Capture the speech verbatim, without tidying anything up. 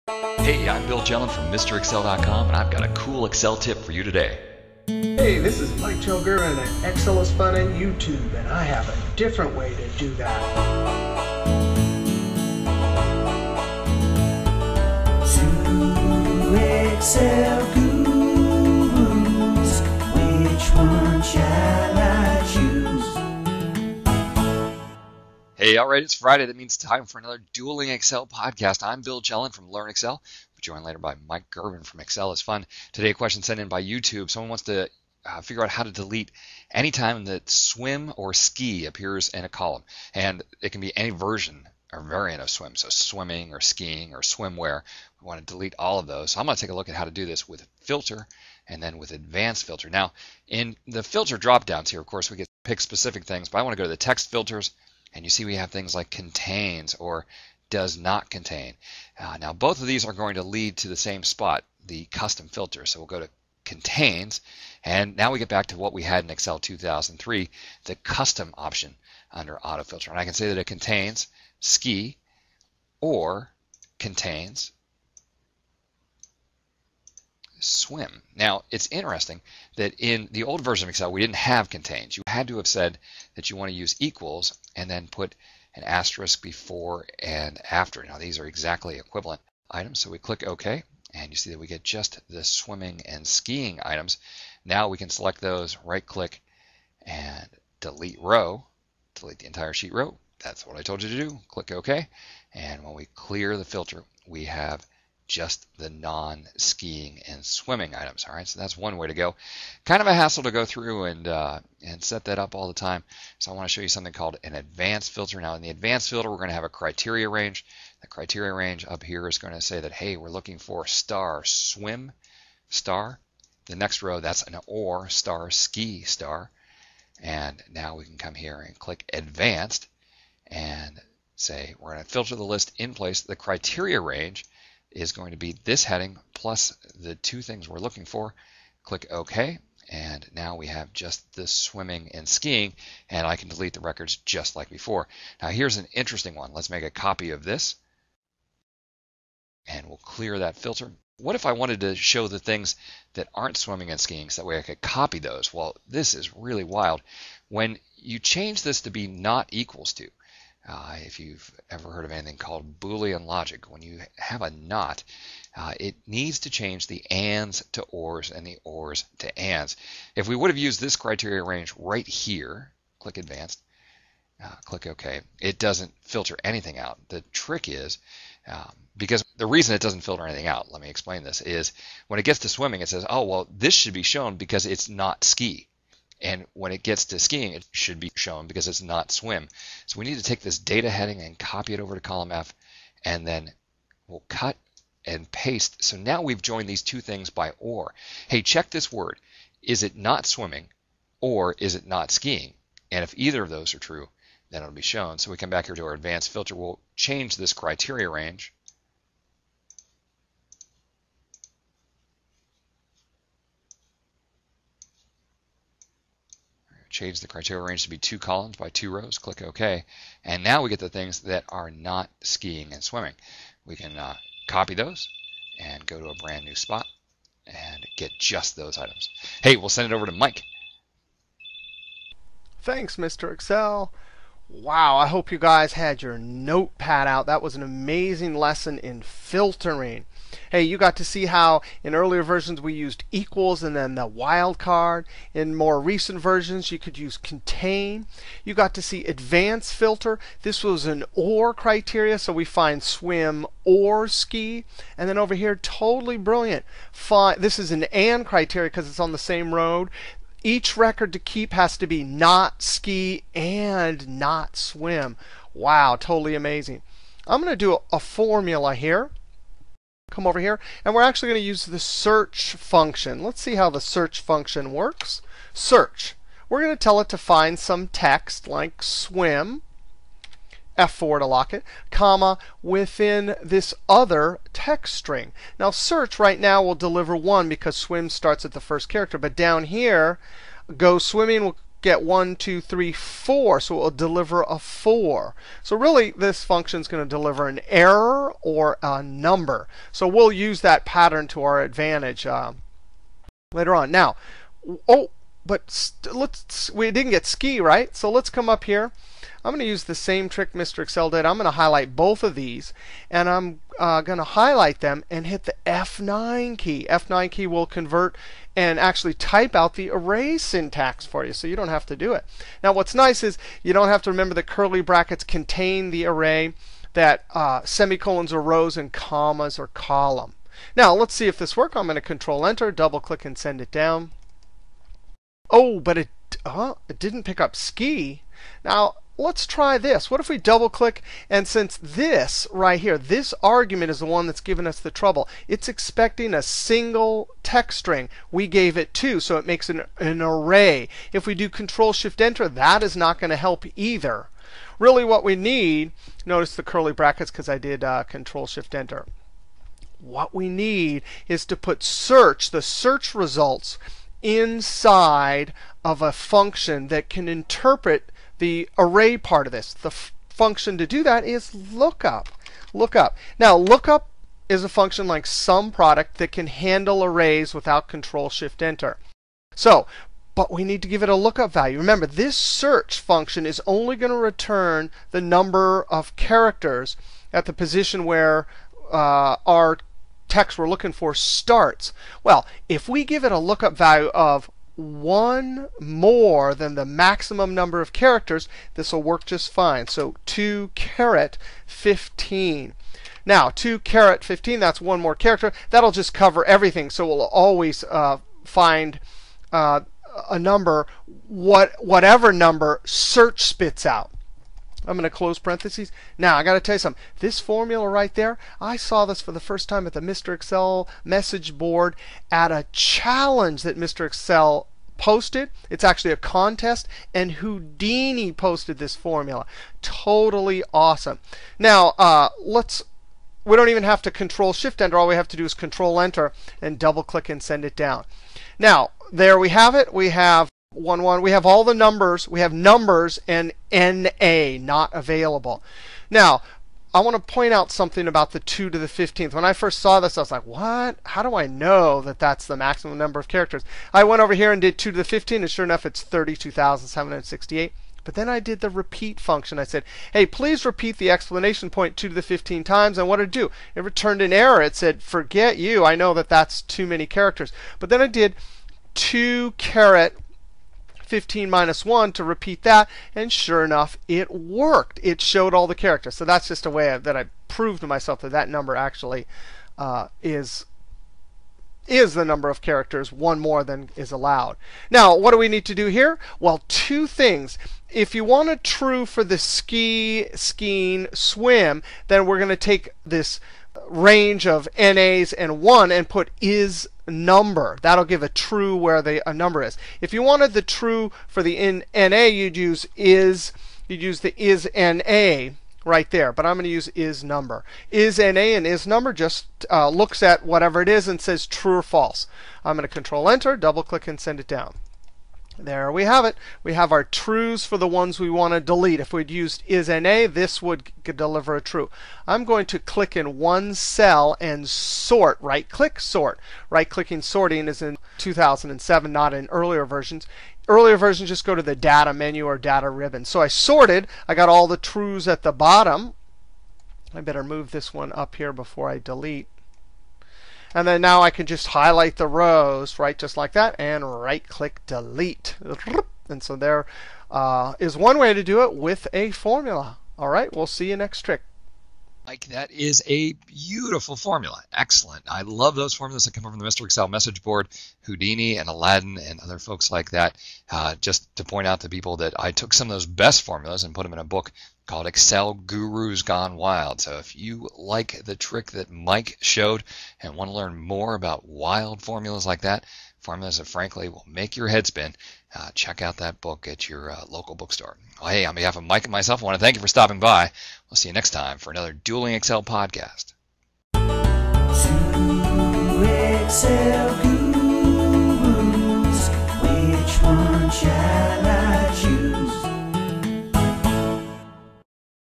Hey, I'm Bill Jelen from Mr Excel dot com, and I've got a cool Excel tip for you today. Hey, this is Mike Girvin at Excel is Fun on YouTube, and I have a different way to do that. Two Excel gurus, which one shall I choose? Hey, all right, it's Friday. That means time for another Dueling Excel podcast. I'm Bill Jelen from Learn Excel. We're joined later by Mike Girvin from Excel is Fun. Today, a question sent in by YouTube. Someone wants to uh, figure out how to delete any time that swim or ski appears in a column. And it can be any version or variant of swim. So swimming or skiing or swimwear. We want to delete all of those. So I'm going to take a look at how to do this with filter and then with advanced filter. Now, in the filter drop downs here, of course, we get to pick specific things, but I want to go to the text filters. And you see we have things like contains or does not contain. Uh, now both of these are going to lead to the same spot, the custom filter. So we'll go to contains, and now we get back to what we had in Excel two thousand three, the custom option under auto filter. And I can say that it contains ski or contains swim. Now it's interesting that in the old version of Excel we didn't have contains. You had to have said that you want to use equals and then put an asterisk before and after. Now these are exactly equivalent items, so we click OK, and you see that we get just the swimming and skiing items. Now we can select those, right click and delete row, delete the entire sheet row. That's what I told you to do. Click OK, and when we clear the filter we have just the non-skiing and swimming items. All right, so that's one way to go. Kind of a hassle to go through and uh, and set that up all the time. So I want to show you something called an advanced filter. Now in the advanced filter, we're going to have a criteria range. The criteria range up here is going to say that, hey, we're looking for star swim star. The next row, that's an or star ski star. And now we can come here and click advanced and say we're going to filter the list in place. The criteria range is going to be this heading plus the two things we're looking for. Click OK, and now we have just the swimming and skiing, and I can delete the records just like before. Now here's an interesting one. Let's make a copy of this, and we'll clear that filter. What if I wanted to show the things that aren't swimming and skiing, so that way I could copy those? Well, this is really wild. When you change this to be not equals to, Uh, if you've ever heard of anything called Boolean logic, when you have a not, uh, it needs to change the ands to ors and the ors to ands. If we would have used this criteria range right here, click advanced, uh, click OK, it doesn't filter anything out. The trick is, um, because the reason it doesn't filter anything out, let me explain this, is when it gets to swimming, it says, oh, well, this should be shown because it's not ski. And when it gets to skiing, it should be shown because it's not swim. So we need to take this data heading and copy it over to column F, and then we'll cut and paste. So now we've joined these two things by or. Hey, check this word. Is it not swimming or is it not skiing? And if either of those are true, then it'll be shown. So we come back here to our advanced filter. We'll change this criteria range. Change the criteria range to be two columns by two rows, click OK, and now we get the things that are not skiing and swimming. We can uh, copy those and go to a brand new spot and get just those items. Hey, we'll send it over to Mike. Thanks, Mister Excel. Wow, I hope you guys had your notepad out. That was an amazing lesson in filtering. Hey, you got to see how in earlier versions we used equals and then the wildcard. In more recent versions you could use contain. You got to see advanced filter. This was an or criteria, so we find swim or ski. And then over here, totally brilliant. Find, this is an and criteria because it's on the same road. Each record to keep has to be not ski and not swim. Wow, totally amazing. I'm going to do a, a formula here. Come over here, and we're actually going to use the search function. Let's see how the search function works. Search. We're going to tell it to find some text like swim, F four to lock it, comma, within this other text string. Now search right now will deliver one because swim starts at the first character, but down here, go swimming will get one, two, three, four. So it will deliver a four. So really, this function is going to deliver an error or a number. So we'll use that pattern to our advantage uh, later on. Now, oh, but let's we didn't get ski, right? So let's come up here. I'm going to use the same trick Mister Excel did. I'm going to highlight both of these, and I'm uh, going to highlight them and hit the F nine key. F nine key will convert and actually type out the array syntax for you, so you don't have to do it. Now, what's nice is you don't have to remember that curly brackets contain the array, that uh, semicolons are rows and commas are column. Now, let's see if this works. I'm going to Control Enter, double click, and send it down. Oh, but it, uh, it didn't pick up ski. Now, let's try this. What if we double click, and since this right here, this argument is the one that's giving us the trouble. It's expecting a single text string. We gave it two, so it makes an, an array. If we do Control Shift Enter, that is not going to help either. Really what we need, notice the curly brackets because I did uh, Control Shift Enter. What we need is to put search, the search results, inside of a function that can interpret the array part of this. The f function to do that is lookup. Lookup. Now, lookup is a function like sum product that can handle arrays without Control Shift Enter. So, but we need to give it a lookup value. Remember, this search function is only going to return the number of characters at the position where uh, our text we're looking for starts. Well, if we give it a lookup value of one more than the maximum number of characters, this will work just fine. So two caret fifteen. Now, two caret fifteen, that's one more character. That'll just cover everything. So we'll always uh, find uh, a number, what whatever number search spits out. I'm going to close parentheses. Now, I got to tell you something. This formula right there, I saw this for the first time at the Mister Excel message board at a challenge that Mister Excel posted. It's actually a contest, and Houdini posted this formula. Totally awesome. Now, uh, let's. We don't even have to Control Shift Enter. All we have to do is Control Enter and double click and send it down. Now, there we have it. We have one, one. We have all the numbers. We have numbers and N A not available. Now, I want to point out something about the two to the fifteenth. When I first saw this, I was like, what? How do I know that that's the maximum number of characters? I went over here and did two to the fifteenth, and sure enough, it's thirty-two thousand seven hundred sixty-eight. But then I did the repeat function. I said, hey, please repeat the explanation point two to the fifteen times. And what did it do? It returned an error. It said, forget you. I know that that's too many characters. But then I did two caret fifteen minus one to repeat that, and sure enough, it worked. It showed all the characters. So that's just a way that I proved to myself that that number actually uh, is is the number of characters, one more than is allowed. Now, what do we need to do here? Well, two things. If you want a true for the ski, skiing, swim, then we're going to take this range of N A's and one and put is number. That'll give a true where the a number is. If you wanted the true for the in N A, you'd use is you'd use the is N A right there. But I'm going to use is number. Is N A and is number just uh, looks at whatever it is and says true or false. I'm going to Control Enter, double click, and send it down. There we have it. We have our trues for the ones we want to delete. If we'd used is N A, this would deliver a true. I'm going to click in one cell and sort. Right click, sort. Right clicking sorting is in two thousand seven, not in earlier versions. Earlier versions just go to the data menu or data ribbon. So I sorted. I got all the trues at the bottom. I better move this one up here before I delete. And then now I can just highlight the rows, right, just like that, and right-click delete. And so there uh, is one way to do it with a formula. All right, we'll see you next trick. Mike, that is a beautiful formula. Excellent. I love those formulas that come from the Mister Excel message board, Houdini and Aladdin and other folks like that. Uh, just to point out to people that I took some of those best formulas and put them in a book called Excel Gurus Gone Wild. So if you like the trick that Mike showed and want to learn more about wild formulas like that, formulas that frankly will make your head spin, uh, check out that book at your uh, local bookstore. Well, hey, on behalf of Mike and myself, I want to thank you for stopping by. We'll see you next time for another Dueling Excel podcast. Two Excel gurus, which one shall I